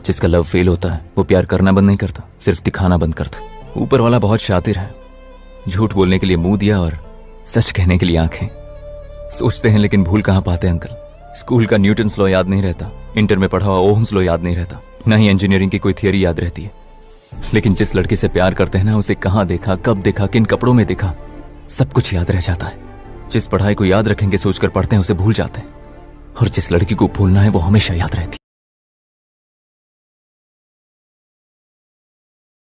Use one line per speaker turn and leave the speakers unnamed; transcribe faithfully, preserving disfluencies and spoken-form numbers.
जिसका love fail होता है वो प्यार करना बंद नहीं करता, सिर्फ दिखाना बंद करता। ऊपर वाला बहुत शातिर है, झूठ बोलने के लिए मुंह दिया और सच कहने के लिए आंखें। सोचते हैं लेकिन भूल कहां पाते अंकल। स्कूल का न्यूटन्स लॉ याद नहीं रहता, इंटर में पढ़ा हुआ ओहम्स लॉ याद नहीं रहता, ना ही इंजीनियरिंग की कोई थियरी याद रहती है। लेकिन जिस लड़के से प्यार करते हैं ना, उसे कहां देखा, कब देखा, किन कपड़ों में देखा, सब कुछ याद रह जाता है। जिस पढ़ाई को याद रखेंगे सोचकर पढ़ते हैं उसे भूल जाते हैं, और जिस लड़की को भूलना है वो हमेशा याद रहती है।